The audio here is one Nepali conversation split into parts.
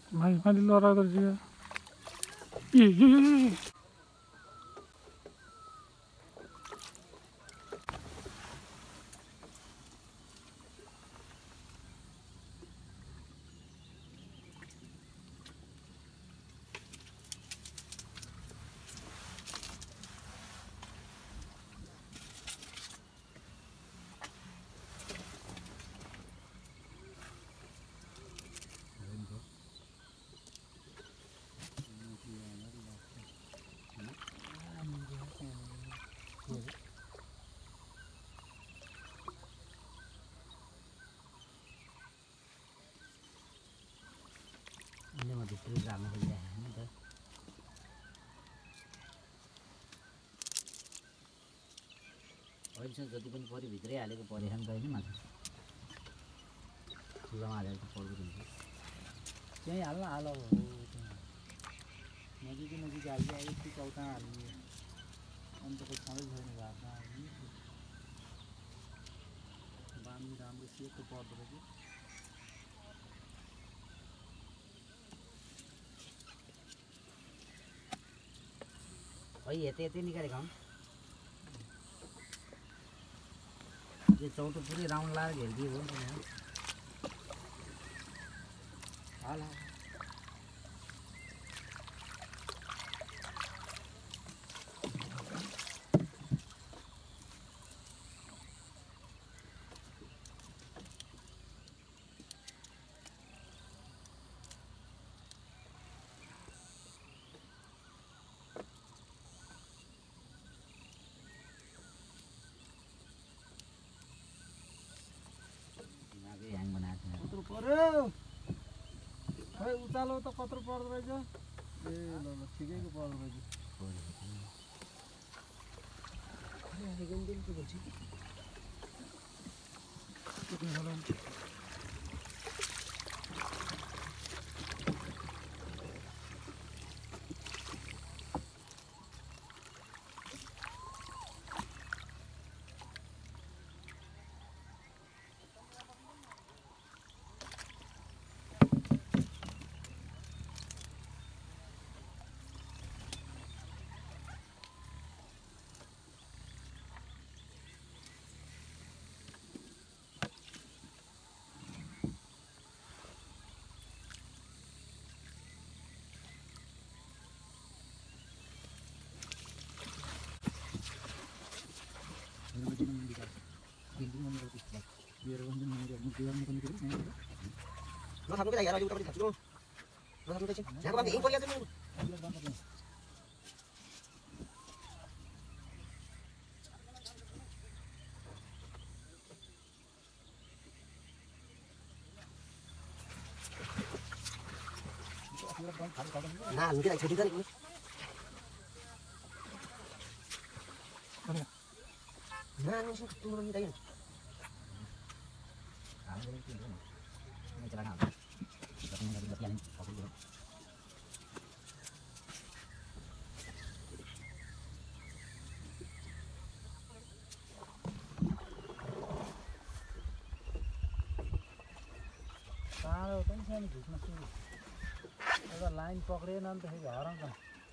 माथि लहराउँदो रहेछ ए अहिलेसम्म जति पनि पऱ्यो भित्रै हालेको परेछन् त होइन माछा चुलामा हालेर त पड्को हुन्छ त्यहीँ हाल्न हाल हो नजिकै नजिक हाल्यो अब यति चौता हाल्ने अन्त त छँदै छैन घाटमा बाँध्नु राम्रो सेतो पर्दो रहेछ है यतै यतै निकालेको हौ ये चौथो पूरी राउंड लार घेर दिए वो हाल खै उचालो त कत्रो पर्दो रहेछ ए ल ल ठिकैको पर्दो रहेछ nó thầm cái này là vô trong đi thật luôn nó thầm cái chứ nhà con điện coi ra luôn nah cái này chơi đi cái này nah nó sẽ tung lên đây này celana dari bagian kopi dulu टाढो पनि छ नि झुक्न सुरु एउटा लाइन पक्रेन नि त फेरि हराउँछ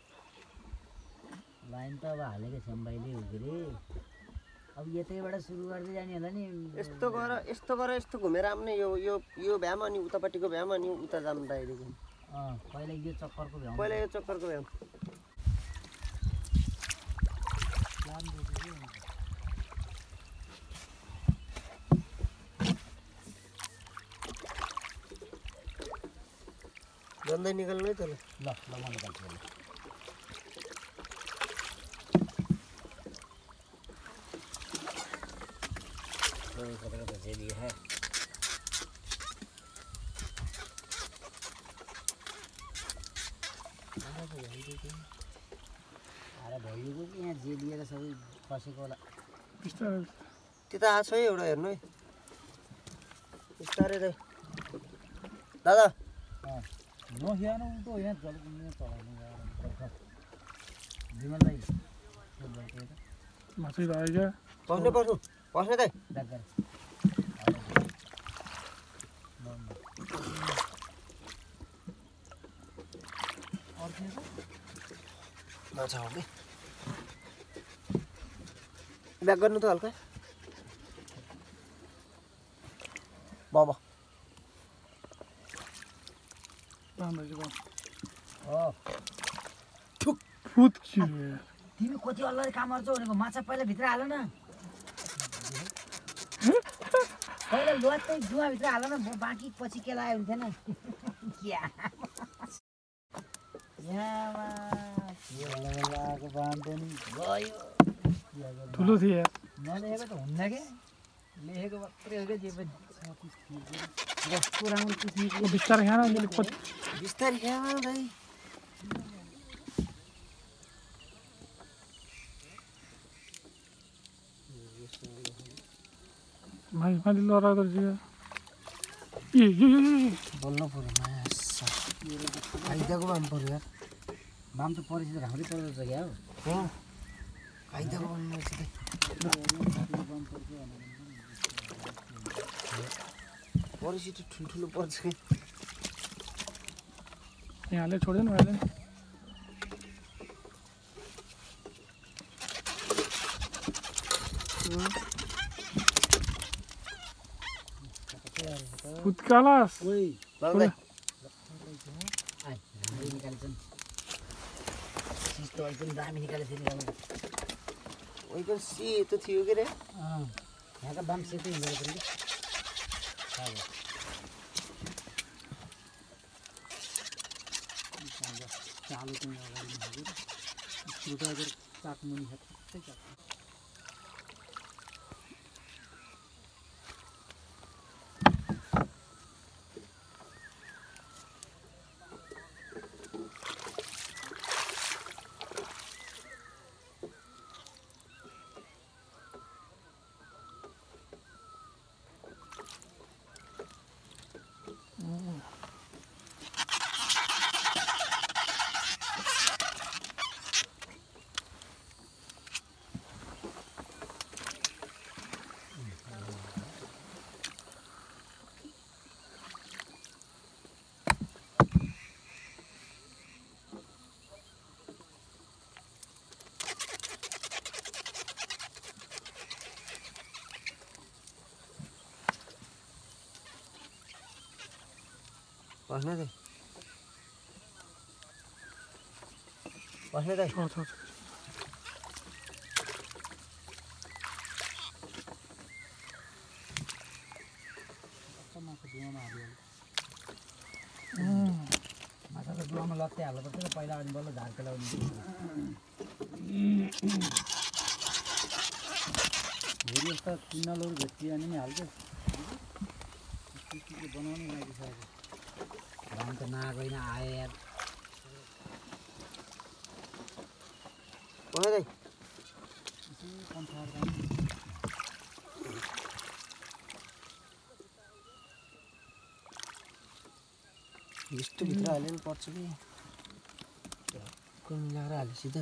लाइन त अब हालेकै छौँ भाइले हो के अरे अब यतैबाट सुरु गर्दै जाने होला नि यस्तो गर यस्तो घुमेर आउने यो भ्याम अनि उतापट्टिको भ्याम अनि उता जाम दाइदेखि पहिला यो चक्करको भ्याम पहिला यो चक्करको भ्याम गन्दै निकाल्नु है त ल ल म निकाल्छु ये लिए है अरे भइगयो कि यहाँ जे लिएर सबै फसेको होला त्यता आएको छ है एउटा हेर्नु है बिस्तारै दाइ दादा नखियानु उल्टो यहाँ चलाउनु विमल दाइ माछै आइगा पस्नु पस्नु दाइ माछा हो कि ब्याक गर्नु त हल्का बाबा तिमी कति अल्लरी काम गर्छौ भनेको माछा पहिला भित्र हाल न पहिला लुवात्तै जुवाभित्र हाल न बाँकी पछि के लाग्यो हुन्थेन ठुलो थियो नलेखेको त हुन्न के लेखेको मात्रै हो क्या जे पनि बिस्तारै खान बिस्तारै खाऊ भाइ मैले लडाउँदो रहेछ बोल्नु पऱ्यो माछा आइदाको बाम पऱ्यो यार बाम त परेपछि त राम्रै पर्दो रहेछ क्या हो आइदाको भन्नु रहेछ परेपछि त ठुल्ठुलो पर्छ कि यहाँले छोड्दैन भाइले उत्कालास बाउलाई राम्रै निकालेछन् चिज त एकदम दामी निकालेको थियो निकाल्नु ओइको सेतो थियो के रे यहाँका बाम सेतै हुँदो रहेछ नि चालो चाहिँ अगाडि हालेर स्क्रुड्राइभर काट्मुनि ठ्याक्कै काट्नु पस्ने दाइ छोड माछा त जुवामा लत्ते हाल्नुपर्छ र पहिला अनि बल्ल झार पेलाउनु भोलि यस्ता किन्नलहरू भेटियो भने नि हाल्छ बनाउनै लागिसकेको बाम त नआएको होइन आयो यार पस्ने दाइ यस्तो भित्र हाल्यो नि पर्छ कि टक्क मिलाएर हाल्यो सिधै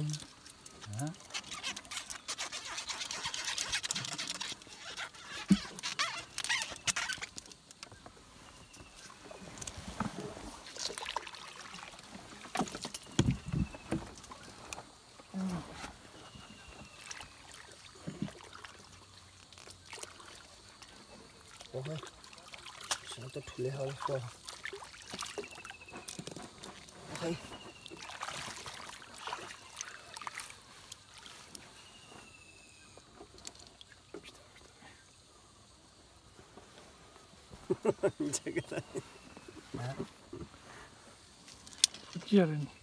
ओहो सब त ठुलै खालको खै के अरे नि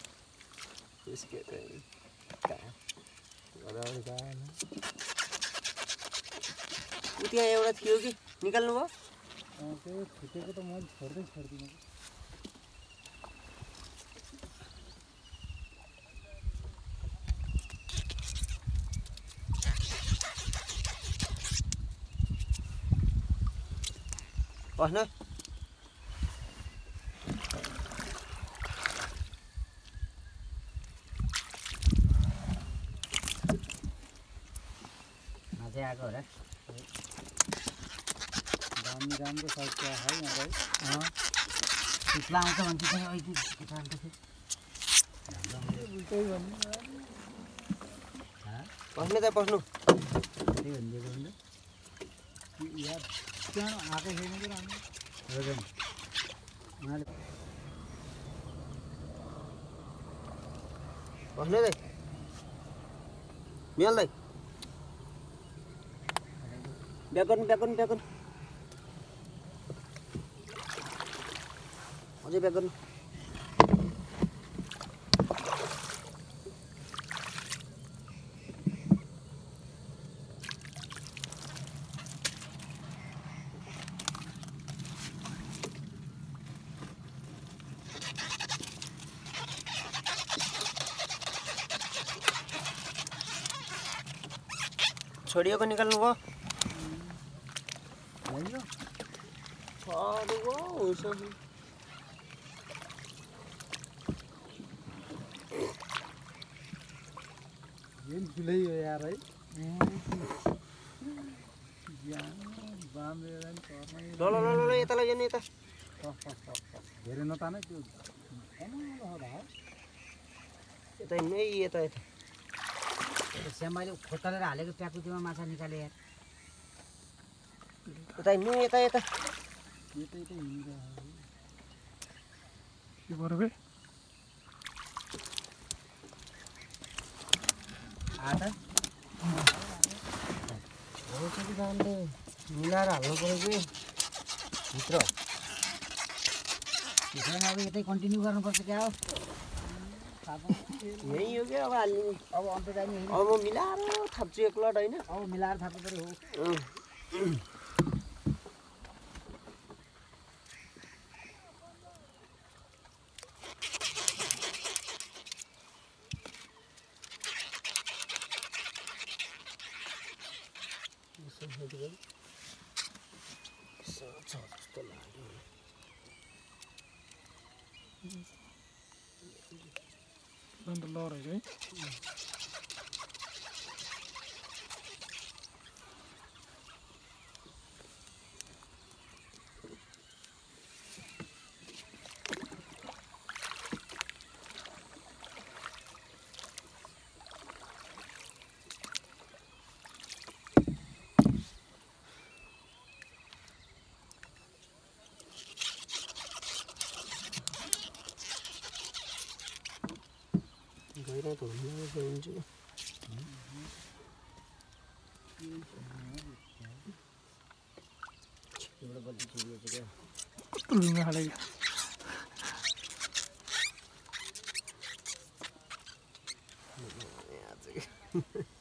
त्यहाँ एउटा थियो कि निकाल्नु भयो त्यो छुटेको त मैले छोड्दिनँ पस्न माछा आएको होला दामी राम्रो साइजको है यहाँ भाइ चिप्ला आउँछ भन्छ त्यही भन्नु पस्ने त पस्नु त्यही भनिदिएको नि त यार त्यहाँ आएको छैन कि राम्रो हजुर उहाँले पस्ने दाइ मिहाल दाइ ब्याक गर्नु ब्याक गर्नु ब्याक गर्नु अझै ब्याक गर्नु छोडिएको निकाल्नु भयो होइन जुन ठुलै हो यार है बाँधेर नि पर्नै ल ल ल ल यता लैजानु यता धेरै नतानै त्यो यता हिँड्नु है यता यता श्यामबाईले खोतलेर हालेको प्याकुटीमा माछा निकाले यार यता हिँड्नु यता यता यतै त हिँड्छ के भयो बे आटा मिलाएर हाल्नु पऱ्यो कि भित्र त्यसैमा अब यतै कन्टिन्यू गर्नुपर्छ क्या हो यही हो क्या अब हाल्ने अब अन्त जाने होइन अब म मिलाएर थाप्छु एक लट होइन अब मिलाएर थाप्नु पऱ्यो हो जस्तो लाग्यो अन्त ल रहेछ है गएर धुम्न गइन्छु एउटा बत्ती छिरिएको छ क्या कस्तो ढुङ्गा हालेको यहाँ चाहिँ